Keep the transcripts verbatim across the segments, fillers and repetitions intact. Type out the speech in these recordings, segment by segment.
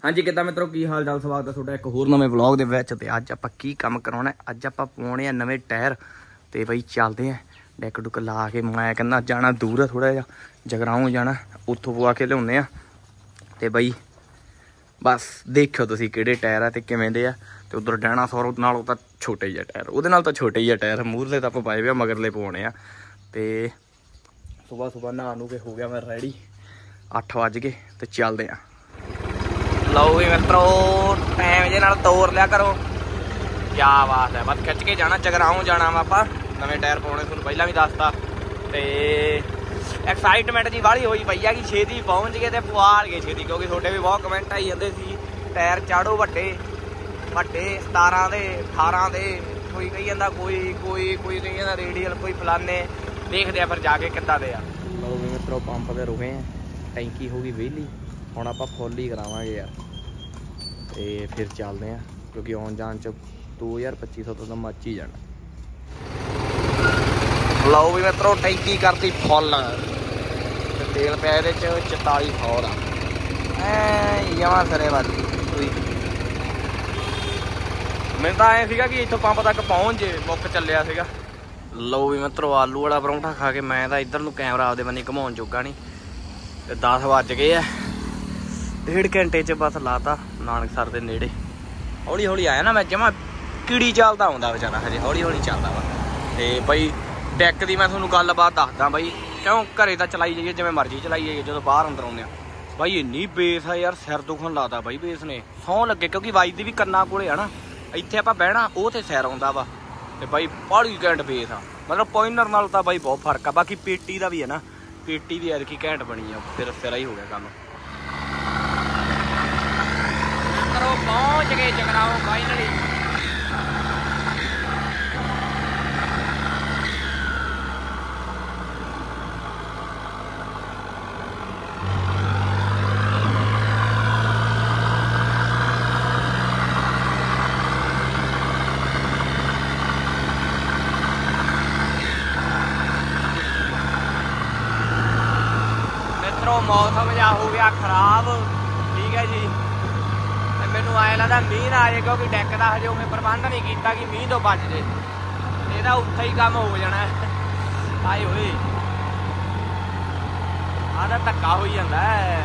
ਹਾਂਜੀ ਕਿੱਦਾਂ ਮਿੱਤਰੋ, ਕੀ ਹਾਲ ਚਾਲ? ਸਵਾਗਤ ਹੈ ਤੁਹਾਡਾ ਇੱਕ ਹੋਰ ਨਵੇਂ ਵਲੌਗ ਦੇ ਵਿੱਚ। ਤੇ ਅੱਜ ਆਪਾਂ ਕੀ ਕੰਮ ਕਰਾਉਣਾ, ਅੱਜ ਆਪਾਂ ਪਾਉਣੇ ਆ ਨਵੇਂ ਟਾਇਰ। ਤੇ ਬਈ ਚੱਲਦੇ ਆ ਡੈਕ ਡੁੱਕ ਲਾ ਕੇ। ਮੈਂ ਕਹਿੰਦਾ ਜਾਣਾ ਦੂਰ ਆ ਥੋੜਾ ਜਿਹਾ, ਜਗਰਾਉਂ ਜਾਣਾ, ਉੱਥੋਂ ਪਵਾ ਕੇ ਲਿਆਉਂਦੇ ਆ। ਤੇ ਬਈ ਬਸ ਦੇਖਿਓ ਤੁਸੀਂ ਕਿਹੜੇ ਟਾਇਰ ਆ ਤੇ ਕਿਵੇਂ ਦੇ ਆ। ਤੇ ਉਧਰ ਡਾਇਨਾਸੌਰ ਨਾਲੋਂ ਤਾਂ ਛੋਟੇ ਹੀ ਆ ਟਾਇਰ, ਉਹਦੇ ਨਾਲ ਤਾਂ ਛੋਟੇ ਹੀ ਆ ਟਾਇਰ। ਮੂਹਰਲੇ ਤਾਂ ਆਪਾਂ ਪਾਏ ਵੇ ਆ, ਮਗਰਲੇ ਪਾਉਣੇ ਆ। ਤੇ ਸੁਬਾਹ ਸੁਬਾਹ ਨਹਾ ਨੂੰ ਕੇ ਹੋ ਗਿਆ ਮੈਂ ਰੈਡੀ, ਅੱਠ ਵੱਜ ਗਏ ਤੇ ਚੱਲਦੇ ਆ। ਲਓ ਵੀ ਮਿੱਤਰੋ, ਟਾਈਮ ਜੇ ਨਾਲ ਤੋਰ ਲਿਆ ਕਰੋ। ਕਿਆ ਬਾਤ ਹੈ, ਬਸ ਖਿੱਚ ਕੇ ਜਾਣਾ। ਜਗਰਾਉਂ ਜਾਣਾ ਵਾ ਆਪਾਂ, ਨਵੇਂ ਟਾਇਰ ਪਾਉਣੇ, ਤੁਹਾਨੂੰ ਪਹਿਲਾਂ ਵੀ ਦੱਸਤਾ। ਤੇ ਐਕਸਾਈਟਮੈਂਟ ਜੀ ਵਾਲੀ ਹੋਈ ਪਈ ਆ ਕਿ ਛੇਤੀ ਪਹੁੰਚ ਗਏ ਤੇ ਪਵਾ ਲਈਏ ਛੇਤੀ, ਕਿਉਂਕਿ ਤੁਹਾਡੇ ਵੀ ਬਹੁਤ ਕਮੈਂਟ ਆਈ ਜਾਂਦੇ ਸੀ ਟਾਇਰ ਚਾੜੋ ਵੱਡੇ ਵੱਡੇ ਸਤਾਰਾਂ ਦੇ ਅਠਾਰਾਂ ਦੇ। ਕੋਈ ਕਹੀ ਜਾਂਦਾ ਕੋਈ ਕੋਈ ਕੋਈ ਕਹੀ ਜਾਂਦਾ ਰੇਡੀਅਲ, ਕੋਈ ਫਲਾਨੇ। ਦੇਖਦੇ ਆ ਫਿਰ ਜਾ ਕੇ ਕਿੱਦਾਂ ਦੇ ਆ। ਲਓ ਵੀ ਮਿੱਤਰੋ, ਪੰਪ ਤੇ ਰੁਕੇ ਆ, ਟੈਂਕੀ ਹੋ ਗਈ ਵਿਹਲੀ। ਹੁਣ ਆਪਾਂ ਫੁੱਲ ਹੀ ਕਰਾਵਾਂਗੇ ਯਾਰ, ਤੇ ਫਿਰ ਚੱਲਦੇ ਆ, ਕਿਉਂਕਿ ਆਉਣ ਜਾਣ ਚ ਦੋ ਹਜ਼ਾਰ ਪੱਚੀ ਸੌ ਤੋਂ ਤਾਂ ਮੱਚ ਹੀ ਜਾਣਾ। ਲਓ ਵੀ ਮਿੱਤਰੋ, ਟੈਂਕੀ ਕਰਤੀ ਫੁੱਲ ਤੇ ਤੇਲ ਪਿਆ ਇਹਦੇ ਚ ਚੁਤਾਲੀ ਸੌ ਦਾ। ਐ ਜਮਾਂ ਸਿਰੇ ਵੱਜ ਗਈ। ਮੈਨੂੰ ਤਾਂ ਐਂ ਸੀਗਾ ਕਿ ਇੱਥੋਂ ਪੰਪ ਤੱਕ ਪਹੁੰਚ ਜੇ, ਮੁੱਕ ਚੱਲਿਆ ਸੀਗਾ। ਲਓ ਵੀ ਮਿੱਤਰੋ, ਆਲੂ ਵਾਲਾ ਪਰੌਂਠਾ ਖਾ ਕੇ ਮੈਂ ਤਾਂ ਇੱਧਰ ਨੂੰ ਕੈਮਰਾ ਆਪਦੇ ਬੰਨੇ ਘੁਮਾਉਣ ਜੋਗਾ ਨਹੀਂ। ਤੇ ਦਸ ਵੱਜ ਗਏ ਆ, ਡੇਢ ਘੰਟੇ ਚ ਬਸ ਲਾਤਾ ਨਾਨਕਸਰ ਦੇ ਨੇੜੇ। ਹੌਲੀ ਹੌਲੀ ਆਇਆ ਨਾ ਮੈਂ, ਜਮਾਂ ਕੀੜੀ ਚੱਲਦਾ ਆਉਂਦਾ ਵਿਚਾਰਾ, ਹਜੇ ਹੌਲੀ ਹੌਲੀ ਚੱਲਦਾ ਵਾ। ਤੇ ਬਈ ਡੈਕ ਦੀ ਮੈਂ ਤੁਹਾਨੂੰ ਗੱਲਬਾਤ ਦੱਸਦਾ ਬਈ, ਕਿਉਂ ਘਰੇ ਤਾਂ ਚਲਾਈ ਜਾਈਏ ਜਿਵੇਂ ਮਰਜ਼ੀ ਚਲਾਈ ਜਾਈਏ, ਜਦੋਂ ਬਾਹਰ ਅੰਦਰ ਆਉਂਦੇ ਆ ਬਾਈ ਇੰਨੀ ਬੇਸ ਆ ਯਾਰ, ਸਿਰ ਦੁਖਣ ਲਾਦਾ ਬਾਈ ਬੇਸ ਨੇ, ਸਹੁੰ ਲੱਗੇ। ਕਿਉਂਕਿ ਵੱਜਦੀ ਵੀ ਕੰਨਾਂ ਕੋਲੇ ਆ ਨਾ, ਇੱਥੇ ਆਪਾਂ ਬਹਿਣਾ ਉਹ ਤੇ ਸਿਰ ਆਉਂਦਾ ਵਾ। ਤੇ ਬਾਈ ਬਾਹਲੀ ਘੈਂਟ ਬੇਸ ਆ, ਮਤਲਬ ਪੋਇਨਰ ਨਾਲ ਤਾਂ ਬਾਈ ਬਹੁਤ ਫਰਕ ਆ। ਬਾਕੀ ਪੇਟੀ ਦਾ ਵੀ ਹੈ ਨਾ, ਪੇਟੀ ਵੀ ਐਤਕੀ ਘੈਂਟ ਬਣੀ ਆ, ਫਿਰ ਸਿਰਾ ਹੀ ਹੋ ਗਿਆ ਕੰਮ। ਕਰੋ ਪਹੁੰਚ ਗਏ ਜਗਰਾਉਂ ਫਾਈਨਲੀ। ਮੌਸਮ ਜਿਹਾ ਹੋ ਗਿਆ ਖਰਾਬ, ਠੀਕ ਹੈ ਜੀ। ਤੇ ਮੈਨੂੰ ਐਂ ਲੱਗਦਾ ਮੀਂਹ ਨਾ ਆ ਜਾਏ, ਕਿਉਂਕਿ ਡੈਕ ਦਾ ਹਜੇ ਉਵੇਂ ਪ੍ਰਬੰਧ ਨਹੀਂ ਕੀਤਾ ਕਿ ਮੀਂਹ ਤੋਂ ਬਚ ਜੇ। ਇਹਦਾ ਉੱਥੇ ਹੀ ਕੰਮ ਹੋ ਜਾਣਾ। ਆਏ ਹੋਏ ਆਹ ਤਾਂ ਧੱਕਾ ਹੋਈ ਜਾਂਦਾ।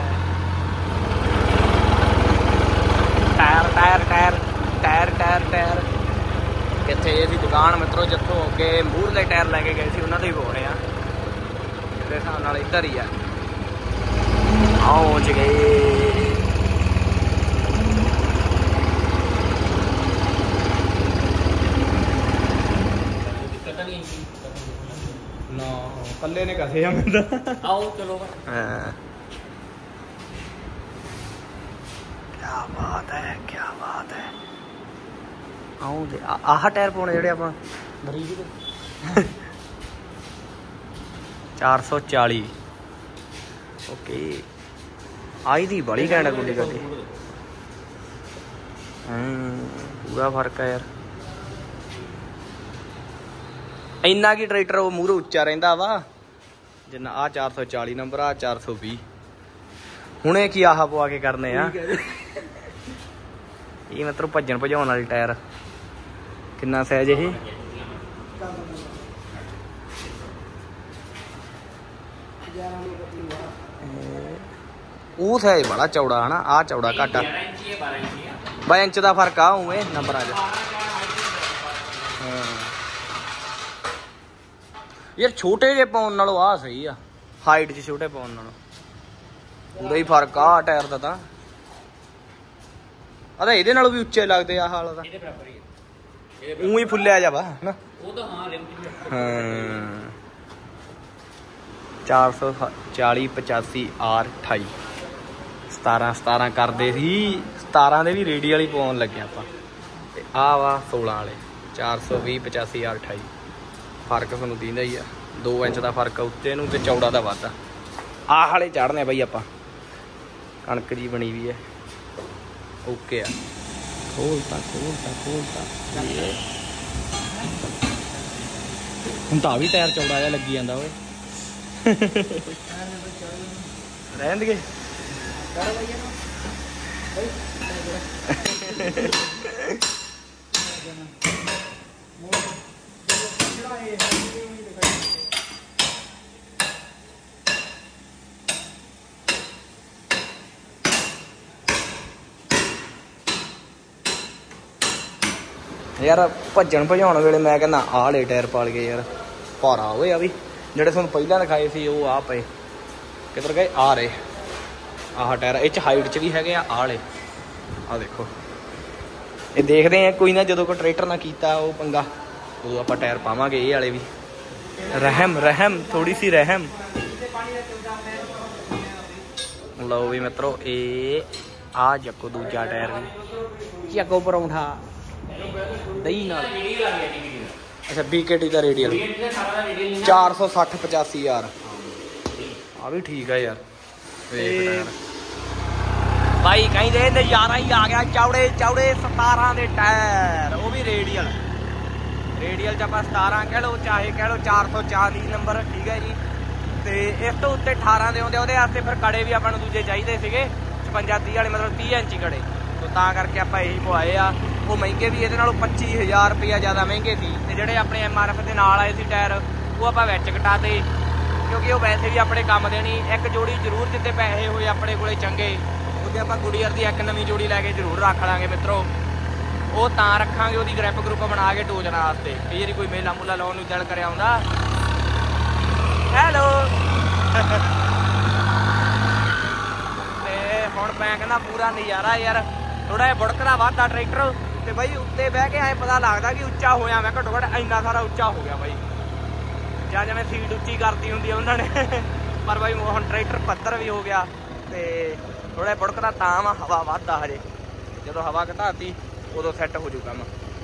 Tyre tyre tyre tyre tyre tyre ਕਿੱਥੇ? ਇਹਦੀ ਦੁਕਾਨ ਮਿੱਤਰੋ ਜਿੱਥੋਂ ਅੱਗੇ ਮੂਹਰਲੇ ਟਾਇਰ ਲੈ ਕੇ ਗਏ ਸੀ, ਉਹਨਾਂ ਤੋਂ ਹੀ ਬੋਲ ਰਹੇ ਆ। ਮੇਰੇ ਹਿਸਾਬ ਨਾਲ ਇੱਧਰ ਹੀ ਆ। ਪਹੁੰਚ ਗਏ। ਨਾ ਕੱਲੇ ਨੇ ਕਸੇ ਆ ਮੈਂ ਤਾਂ। ਆਓ ਚਲੋ। ਹਾਂ ਕਿਆ ਬਾਤ ਹੈ, ਕਿਆ ਬਾਤ ਹੈ। ਆਓ ਦੇ ਆਹ ਟਾਇਰ ਪਾਉਣੇ ਜਿਹੜੇ ਆਪਾਂ ਬਰੀਕ ਦੇ ਚਾਰ ਸੌ ਚਾਲੀ। ਓਕੇ, ਆਈ ਦੀ ਬੜੀ ਘੈਂਟ ਗੁੱਡੀ ਗੱਡੀ। ਹਮ ਪੂਰਾ ਫਰਕ ਹੈ ਯਾਰ। ਇੰਨਾ ਕੀ ਟਰੈਕਟਰ ਉਹ ਮੂਹਰੋਂ ਉੱਚਾ ਰਹਿੰਦਾ ਵਾ ਜਿੰਨਾ ਆਹ ਚਾਰ ਸੌ ਚਾਲੀ ਨੰਬਰ, ਆਹ ਚਾਰ ਸੌ ਵੀਹ। ਹੁਣੇ ਕੀ ਆਹ ਪਵਾ ਕੇ ਕਰਨੇ ਆ ਇਹ ਮਤਲਬ ਭੱਜਣ ਭਜਾਉਣ ਵਾਲੀ ਟਾਇਰ। ਕਿੰਨਾ ਸਾਈਜ਼ ਇਹ? ਉਹ ਸਾਈਜ਼ ਬੜਾ ਚੌੜਾ ਹੈ ਨਾ, ਆਹ ਚੌੜਾ ਘੱਟ ਆ। ਬਾਈ ਇੰਚ ਦਾ ਫਰਕ ਆ ਉਵੇਂ ਨੰਬਰਾਂ 'ਚ। ਹਾਂ ਯਾਰ ਛੋਟੇ ਜਿਹੇ ਪਾਉਣ ਨਾਲੋਂ ਆਹ ਸਹੀ ਆ, ਹਾਈਟ 'ਚ ਛੋਟੇ ਪਾਉਣ ਨਾਲੋਂ ਉਹਦਾ ਹੀ ਫਰਕ ਆ ਟਾਇਰ ਦਾ। ਤਾਂ ਆ ਤਾਂ ਇਹਦੇ ਨਾਲੋਂ ਵੀ ਉੱਚੇ ਲੱਗਦੇ ਆ ਹਾਲ ਤਾਂ, ਊਂ ਹੀ ਫੁੱਲਿਆ ਜਾ ਵਾ ਹਨਾ। ਹਾਂ ਚਾਰ ਸੌ ਚਾਲੀ ਪਚਾਸੀ ਆਰ ਅਠਾਈ ਸਤਾਰਾਂ ਸਤਾਰਾਂ ਕਰਦੇ ਸੀ। ਸਤਾਰਾਂ ਦੇ ਵੀ ਰੇਡੀਅਲ ਹੀ ਪਾਉਣ ਲੱਗੇ ਆਪਾਂ। ਤੇ ਆਹ ਵਾ ਸੋਲਾਂ ਵਾਲੇ ਚਾਰ ਸੌ ਵੀਹ ਪਚਾਸੀ ਆਰ ਅਠਾਈ। ਫਰਕ ਤੁਹਾਨੂੰ ਦਿੰਦਾ ਹੀ ਆ, ਦੋ ਇੰਚ ਦਾ ਫਰਕ ਆ ਉੱਤੇ ਨੂੰ, ਤੇ ਚੌੜਾ ਦਾ ਵੱਧ ਆ। ਆਹ ਵਾਲੇ ਚੜ੍ਹਨੇ ਬਾਈ ਆਪਾਂ। ਕਣਕ ਜੀ ਬਣੀ ਵੀ ਹੈ, ਓਕੇ ਆ। ਖੋਲਤਾ ਖੋਲਤਾ ਖੋਲਤਾ ਹੁਣ ਤਾਂ ਵੀ ਟਾਇਰ ਚੌੜਾ ਜਿਹਾ ਲੱਗੀ ਜਾਂਦਾ ਓਏ। ਰਹਿਣ ਦੇ यार भजन भजाउण वेले मैं कहना आ ले टायर पाल गए यार भारा होए आ भी ਜਿਹੜੇ ਤੁਹਾਨੂੰ ਪਹਿਲਾਂ ਦਿਖਾਏ ਸੀ ਉਹ ਆ ਪਏ ਕਿੱਧਰ ਗਏ ਆ ਰਹੇ ਆਹ ਟਾਇਰ ਇਹ ਚ ਹਾਈਟ ਚ ਵੀ ਹੈਗੇ ਆ ਆਲੇ ਆ ਦੇਖੋ ਇਹ ਦੇਖਦੇ ਆ ਕੋਈ ਨਾ ਜਦੋਂ ਕੋਈ ਟਰੈਕਟਰ ਨਾ ਕੀਤਾ ਉਹ ਪੰਗਾ ਉਦੋਂ ਆਪਾਂ ਟਾਇਰ ਪਾਵਾਂਗੇ ਇਹ ਵਾਲੇ ਵੀ ਰਹਿਮ ਰਹਿਮ ਥੋੜੀ ਸੀ ਰਹਿਮ ਲਓ ਵੀ ਮਿੱਤਰੋ ਇਹ ਆ ਚੱਕੋ ਦੂਜਾ ਟਾਇਰ ਵੀ ਚੱਕੋ ਪਰੌਂਠਾ ਦਹੀਂ ਨਾਲ अच्छा बीकेटी का रेडियल चार सौ सठ पचासी यार आ भी ठीक है यार भाई कहीं दे नजारा ही आ गया चौड़े चौड़े सतारह के टायर वो भी रेडियल रेडियल च आप सतारह कह लो चाहे कह लो चार सौ चालीस नंबर ठीक है जी तो इस तो उत्ते अठारह के आते वो फिर कड़े भी अपन दूजे चाहिए थे छपंजा तीह वाले मतलब तीह इंची कड़े तो ता करके आप यही पवाए आ वो महंगे भी ये पच्ची हज़ार रुपया ज़्यादा महंगे थी तो जोड़े अपने एम आर एफ के नाल आए थे टायर वो आप कटाते क्योंकि वो वैसे भी अपने काम देनी एक जोड़ी जरूर जिते पैसे हुए अपने को चंगे वो आप गुड़ियर की एक नवी जोड़ी लैके जरूर रख लाँगे मित्रों वो तां रखांगे वो ग्रिप ग्रुप बना के टोचना वास्ते कई बार कोई मेला मूला लाने दिल कर आउंदा हैलो हुण मैं कहना पूरा नज़ारा यार थोड़ा जिहा बुड़कदा वादा ट्रैक्टर तो बई उत्ते बह के आए पता लगता कि उच्चा होया मैं घट्टो घट्ट इन्ना सारा उच्चा हो गया बई ਜਾਂ जिवें सीट उच्ची करती हुंदी उन्होंने पर बई हुण ट्रैक्टर पत्थर भी हो गया तो थोड़ा जिहा बुड़कदा तां वा हवा वादा हजे जदों हवा घटाती उदों सैट हो जू काम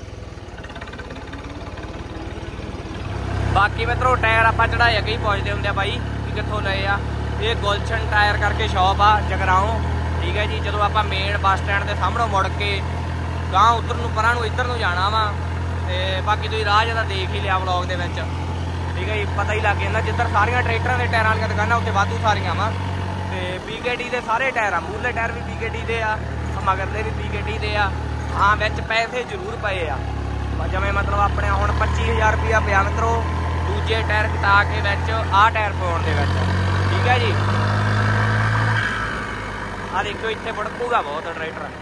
बाकी मित्रों टायर आपां चढ़ाई अगे ही पहुँचते होंगे बई कि कित्थों लए आ ये गुलशन टायर करके शॉप आ जगराओं ठीक है जी जो आप मेन बस स्टैंड के सामने मुड़ के गांह उधर नूं परां नूं इधर नूं जाना वा ते बाकी तुसीं राह जदा देख ही लिया व्लॉग दे विच ठीक है जी पता ही लग जांदा जिधर सारियां ट्रैक्टरां दे टायरां वालियां दुकानां उत्ते वाधू सारियां वा ते बीकेटी दे सारे टायर आ मूले टायर भी बीकेटी दे आ मगरले भी बीकेटी दे आ हाँ विच पैसे जरूर पए आ जिवें मतलब अपने हुण पच्ची हज़ार रुपया पिया मित्रों दूजे टायर कटा के विच आ टायर पाउण दे विच ठीक है जी आ देखो इतने बुड़कूगा बहुत ट्रैक्टर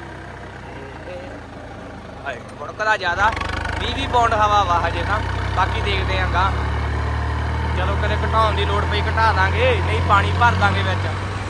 बुड़कदा ज़्यादा भी भी पौंड हवा वा हजे तो बाकी देखते हैं गा चलो कदे घटाउण दी लोड़ पई घटा दांगे नहीं पानी भर दांगे विच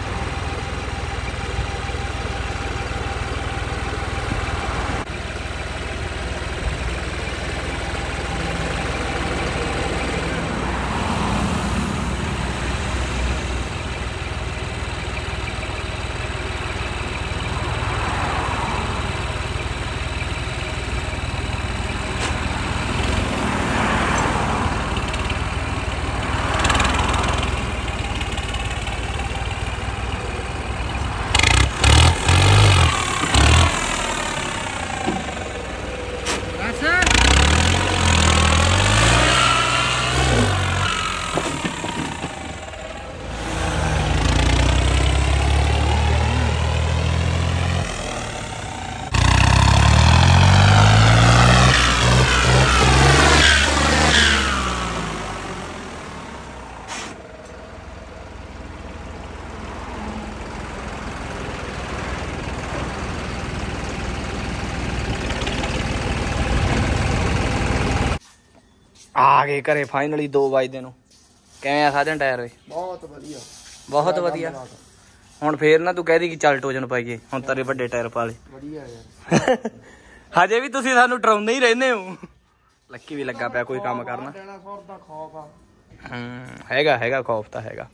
आ गए घरे फाइनली दो बजते ਨੂੰ ਕਿਵੇਂ ਆ ਸਾਜਣ ਟਾਇਰ ਵੇ ਬਹੁਤ ਵਧੀਆ ਬਹੁਤ ਵਧੀਆ ਹੁਣ ਫੇਰ ਨਾ ਤੂੰ ਕਹਿਦੀ ਕਿ ਚੱਲ ਟੋਜਨ ਪਾਈਏ ਹੁਣ ਤੇਰੇ ਵੱਡੇ ਟਾਇਰ ਪਾ ਲੈ ਵਧੀਆ ਯਾਰ ਹਜੇ ਵੀ ਤੁਸੀਂ ਸਾਨੂੰ ਡਰਾਉਂਦੇ ਹੀ ਰਹਿੰਦੇ ਹੋ ਲੱਕੀ ਵੀ ਲੱਗਾ ਪਿਆ ਕੋਈ ਕੰਮ ਕਰਨਾ ਦੇਣਾ ਸੌ ਦਾ ਖੌਫ ਆ ਹੂੰ ਹੈਗਾ ਹੈਗਾ ਖੌਫ ਤਾਂ ਹੈਗਾ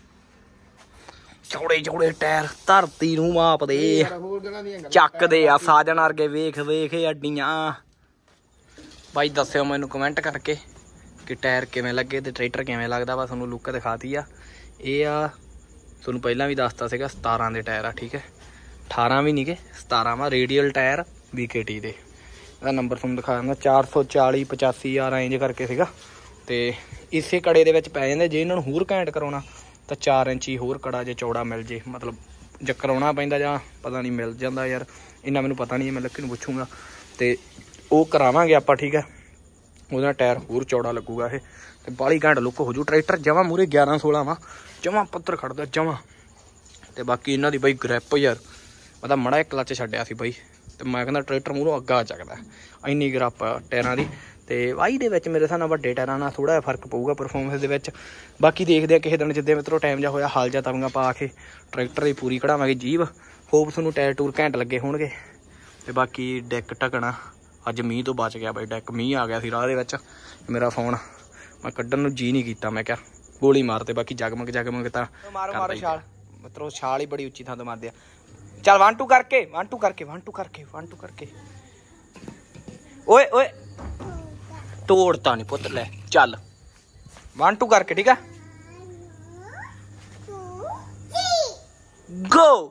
ਚੌੜੇ ਚੌੜੇ ਟਾਇਰ ਧਰਤੀ ਨੂੰ ਮਾਪਦੇ ਚੱਕਦੇ ਆ ਸਾਜਣ ਵਰਗੇ ਵੇਖ ਵੇਖ ਅੱਡੀਆਂ ਭਾਈ ਦੱਸਿਓ ਮੈਨੂੰ ਕਮੈਂਟ ਕਰਕੇ ਕਿ ਟਾਇਰ ਕਿਵੇਂ ਲੱਗੇ ਤੇ ਟਰੈਕਟਰ ਕਿਵੇਂ ਲੱਗਦਾ ਵਾ ਤੁਹਾਨੂੰ ਲੁੱਕ ਦਿਖਾਤੀ ਆ ਇਹ ਆ ਤੁਹਾਨੂੰ ਪਹਿਲਾਂ ਵੀ ਦੱਸਤਾ ਸੀਗਾ ਸਤਾਰਾਂ ਦੇ ਟਾਇਰ ਆ ਠੀਕ ਹੈ ਅਠਾਰਾਂ ਵੀ ਨਹੀਂ ਗੇ ਸਤਾਰਾਂ ਵਾ ਰੇਡੀਅਲ ਟਾਇਰ ਬੀਕੇਟੀ ਦੇ ਇਹਦਾ ਨੰਬਰ ਤੁਹਾਨੂੰ ਦਿਖਾ ਦਿੰਦਾ ਚਾਰ ਸੌ ਚਾਲੀ ਪਚਾਸੀ ਹਜ਼ਾਰ ਇੰਜ ਕਰਕੇ ਸੀਗਾ ਤੇ ਇਸੇ ਕੜੇ ਦੇ ਵਿੱਚ ਪੈ ਜਾਂਦੇ ਜੇ ਇਹਨਾਂ ਨੂੰ ਹੋਰ ਘੈਂਟ ਕਰਾਉਣਾ ਤਾਂ ਚਾਰ ਇੰਚੀ ਹੋਰ ਕੜਾ ਜੇ ਚੌੜਾ ਮਿਲ ਜੇ ਮਤਲਬ ਜਾਂ ਕਰਾਉਣਾ ਪੈਂਦਾ ਜਾਂ ਪਤਾ ਨਹੀਂ ਮਿਲ ਜਾਂਦਾ ਯਾਰ, ਇੰਨਾ ਮੈਨੂੰ ਪਤਾ ਨਹੀਂ, ਮੈਂ ਲੱਕੀ ਨੂੰ ਪੁੱਛੂੰਗਾ ਤੇ ਉਹ ਕਰਾਵਾਂਗੇ ਆਪਾਂ। ਠੀਕ ਹੈ, ਉਹਦੇ ਨਾਲ ਟਾਇਰ ਹੋਰ ਚੌੜਾ ਲੱਗੂਗਾ ਇਹ ਤੇ ਬਾਹਲੀ ਘੈਂਟ ਲੁੱਕ ਹੋ ਜੂ। ਟਰੈਕਟਰ ਜਮਾਂ ਮੂਹਰੇ ਗਿਆਰਾਂ ਸੋਲਾਂ ਵਾ, ਜਮਾਂ ਪੱਤਰ ਖੜਦਾ ਜਮਾਂ। ਤੇ ਬਾਕੀ ਇਹਨਾਂ ਦੀ ਬਾਈ ਗ੍ਰਿਪ ਯਾਰ, ਮੈਂ ਤਾਂ ਮੜਾ ਇੱਕ ਕਲੱਚ ਛੱਡਿਆ ਸੀ ਬਾਈ ਤੇ ਮੈਂ ਕਹਿੰਦਾ ਟਰੈਕਟਰ ਮੂਹਰੋਂ ਅੱਗਾ ਚੱਕਦਾ, ਇੰਨੀ ਗ੍ਰਿਪ ਟਾਇਰਾਂ ਦੀ। ਤੇ ਵਾਹੀ ਦੇ ਵਿੱਚ ਮੇਰੇ ਹਿਸਾਬ ਨਾਲ ਵੱਡੇ ਟਾਇਰਾਂ ਨਾਲ ਥੋੜ੍ਹਾ ਜਿਹਾ ਫਰਕ ਪਊਗਾ ਪਰਫੋਰਮੈਂਸ ਦੇ ਵਿੱਚ। ਬਾਕੀ ਦੇਖਦੇ ਆ ਕਿਸੇ ਦਿਨ ਜਿੱਦਾਂ ਮਿੱਤਰੋ ਟਾਈਮ ਜਿਹਾ ਹੋਇਆ, ਹਾਲ ਜਾਂ ਤਵੀਆਂ ਪਾ ਕੇ ਟਰੈਕਟਰ ਦੀ ਪੂਰੀ ਕਢਾਵਾਂਗੇ ਜੀਬ। ਹੋਪ ਤੁਹਾਨੂੰ ਟਾਇਰ ਟੂਰ ਘੈਂਟ ਲੱਗੇ ਹੋਣਗੇ। ਤੇ ਬਾਕੀ ਡੈਕ ਢਕਣਾ, ਅੱਜ ਮੀਂਹ ਤੋਂ ਬਚ ਗਿਆ ਬਾਈ ਡੈਕ, ਮੀਂਹ ਆ ਗਿਆ ਸੀ ਰਾਹ ਦੇ ਵਿੱਚ। ਮੇਰਾ ਫੋਨ ਮੈਂ ਕੱਢਣ ਨੂੰ ਜੀ ਨਹੀਂ ਕੀਤਾ, ਮੈਂ ਕਿਹਾ ਗੋਲੀ ਮਾਰਤੇ। ਬਾਕੀ ਜਗਮਗ ਜਗਮਗ ਤਾਂ ਮਾਰੋ ਮਾਰੋ ਛਾਲ ਮਿੱਤਰੋ, ਛਾਲ ਹੀ ਬੜੀ ਉੱਚੀ ਥਾਂ ਤੋਂ ਮਾਰਦੇ ਆ। ਚੱਲ ਵਨ ਟੂ ਕਰਕੇ ਵਨ ਟੂ ਕਰਕੇ ਵਨ ਟੂ ਕਰਕੇ ਵਨ ਟੂ ਕਰਕੇ ਓਏ ਓਏ ਤੋੜਤਾ ਨਹੀਂ ਪੁੱਤ, ਲੈ ਚੱਲ ਵਨ ਟੂ ਕਰਕੇ। ਠੀਕ ਆ, ਗੋ।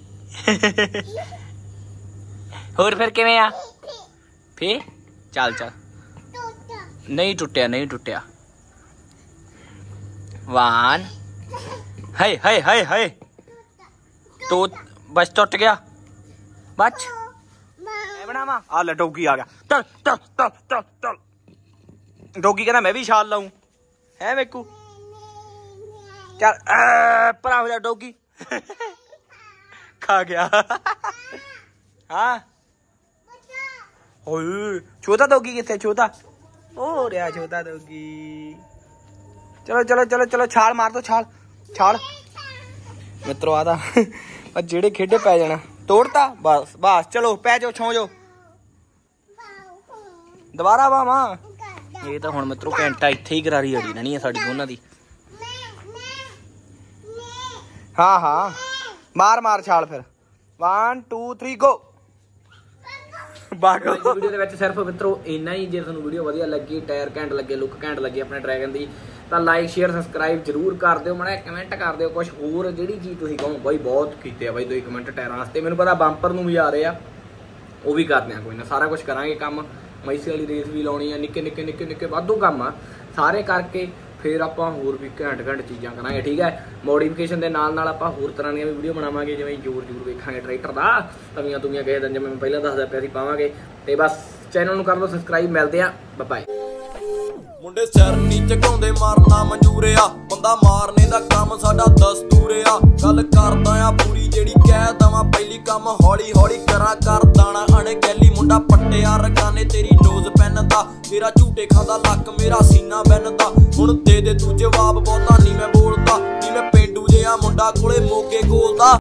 ਹੋਰ ਫਿਰ ਕਿਵੇਂ ਆ ਫੇ? ਚੱਲ ਚੱਲ, ਨਹੀਂ ਟੁੱਟਿਆ ਨਹੀਂ ਟੁੱਟਿਆ। ਵਨ ਹਾਏ ਹਾਏ ਹਾਏ ਹਾਏ, ਤੋ ਬਸ ਟੁੱਟ ਗਿਆ ਬਚ। ਮੈਂ ਬਣਾਵਾ ਆ ਲੈ, ਡੋਗੀ ਆ ਗਿਆ। ਚੱਲ ਚੱਲ ਚੱਲ ਚੱਲ ਚੱਲ। ਡੋਗੀ ਕਹਿੰਦਾ ਮੈਂ ਵੀ ਛਾਲ ਲਾਊਂ, ਹੈ ਵੇਕੂ। ਚੱਲ ਭਰਾ ਹੋ ਜਾ ਡੋਗੀ। ਖਾ ਗਿਆ ਹਾਂ। ਓਏ ਛੋਟਾ ਡੋਗੀ ਕਿੱਥੇ? ਛੋਟਾ ਹੋ ਰਿਹਾ ਛੋਟਾ ਡੋਗੀ। ਚਲੋ ਚਲੋ ਚਲੋ ਚਲੋ, ਛਾਲ ਮਾਰ ਦੋ, ਛਾਲ ਛਾਲ ਮਿੱਤਰੋ। ਆ ਤਾਂ ਜਿਹੜੇ ਖੇਡੇ ਪੈ ਜਾਣਾ, ਤੋੜਤਾ ਬਸ ਬਸ। ਚਲੋ ਪੈ ਜਾਓ, ਛੋ ਜਾਓ ਦੁਬਾਰਾ ਬਾਵਾ। ਇਹ ਤਾਂ ਹੁਣ ਮਿੱਤਰੋ ਘੰਟਾ ਇੱਥੇ ਹੀ ਕਰਾਰੀ ਅੜੀ ਰਹਿਣੀ ਆ ਸਾਡੀ ਦੋਨਾਂ ਦੀ। ਹਾਂ ਹਾਂ ਮਾਰ ਮਾਰ ਛਾਲ ਫਿਰ। One two three go. ਬਾਕੀ ਵੀਡੀਓ ਦੇ ਵਿੱਚ ਸਿਰਫ ਮਿੱਤਰੋ ਇੰਨਾ ਹੀ। ਜੇ ਤੁਹਾਨੂੰ ਵੀਡੀਓ ਵਧੀਆ ਲੱਗੀ, ਟਾਇਰ ਘੈਂਟ ਲੱਗੇ, ਲੁੱਕ ਘੈਂਟ ਲੱਗੀ ਆਪਣੇ ਡਰੈਗਨ ਦੀ, ਤਾਂ ਲਾਈਕ ਸ਼ੇਅਰ ਸਬਸਕ੍ਰਾਈਬ ਜ਼ਰੂਰ ਕਰ ਦਿਓ। ਮਾੜਾ ਕਮੈਂਟ ਕਰ ਦਿਓ ਕੁਛ ਹੋਰ, ਜਿਹੜੀ ਚੀਜ਼ ਤੁਸੀਂ ਕਹੋ। ਬਾਈ ਬਹੁਤ ਕੀਤੇ ਆ ਬਾਈ ਤੁਸੀਂ ਕਮੈਂਟ ਟਾਇਰਾਂ ਵਾਸਤੇ। ਮੈਨੂੰ ਪਤਾ ਬੰਪਰ ਨੂੰ ਵੀ ਆ ਰਹੇ ਆ, ਉਹ ਵੀ ਕਰਦੇ ਆ। ਕੋਈ ਨਾ ਸਾਰਾ ਕੁਛ ਕਰਾਂਗੇ ਕੰਮ। ਮੈਸੀ ਵਾਲੀ ਰੇਸ ਵੀ ਲਾਉਣੀ ਆ, ਨਿੱਕੇ ਨਿੱਕੇ ਨਿੱਕੇ ਨਿੱਕੇ ਵਾਧੂ ਕੰਮ ਆ। ਸਾਰੇ ਕਰਕੇ ਫਿਰ ਆਪਾਂ ਹੋਰ ਵੀ ਘੈਂਟ ਘੈਂਟ ਚੀਜ਼ਾਂ ਕਰਾਂਗੇ। ਠੀਕ ਹੈ, ਮੋਡੀਫਿਕੇਸ਼ਨ ਦੇ ਨਾਲ ਨਾਲ ਆਪਾਂ ਹੋਰ ਤਰ੍ਹਾਂ ਦੀਆਂ ਵੀ ਵੀਡੀਓ ਬਣਾਵਾਂਗੇ, ਜਿਵੇਂ ਜੋਰ ਜੂਰ ਵੇਖਾਂਗੇ ਟਰੈਕਟਰ ਦਾ, ਤਵੀਆਂ ਤੁਵੀਆਂ ਕਿਸੇ ਦਿਨ ਜਿਵੇਂ ਮੈਂ ਪਹਿਲਾਂ ਦੱਸਦਾ ਪਿਆ ਸੀ ਪਾਵਾਂਗੇ। ਤੇ ਬਸ ਚੈਨਲ ਨੂੰ ਕਰ ਲਓ ਸਬਸਕ੍ਰਾਈਬ। ਮਿਲਦੇ ਆ, ਬਾਏ ਬਾਏ। ਮੁੰਡੇ ਸਿਰ ਨੀ ਝੁਕਾਉਂਦੇ, ਮਾਰਨਾ ਮਨਜ਼ੂਰ ਆ, ਬੰਦਾ ਮਾਰਨੇ ਦਾ ਕੰਮ ਸਾਡਾ ਦਸਤੂਰ ਆ। ਗੱਲ ਕਰਦਾ ਆ ਪੂਰੀ ਜਿਹੜੀ ਕਹਿ ਦਵਾਂ ਪਹਿਲੀ, ਕੰਮ ਹੌਲੀ ਹੌਲੀ ਕਰਾਂ ਕਰ ਦਾਣਾ ਅਣਗਹਿਲੀ। ਮੁੰਡਾ ਪੱਟਿਆ ਰਗਾਨੇ ਤੇਰੀ ਨੋਜ਼ ਪੈਨ ਦਾ, ਤੇਰਾ ਝੂਟੇ ਖਾਂਦਾ ਲੱਕ ਮੇਰਾ ਸੀਨਾ ਬੈਨ ਦਾ। ਹੁਣ ਦੇ ਦੇ ਤੂੰ ਜਵਾਬ, ਬਹੁਤਾ ਨੀ ਮੈਂ ਬੋਲਦਾ, ਨੀ ਮੈਂ ਪੇਂਡੂ ਜਿਹਾ ਮੁੰਡਾ ਕੋਲੇ ਮੋਗੇ ਗੋਲਦਾ।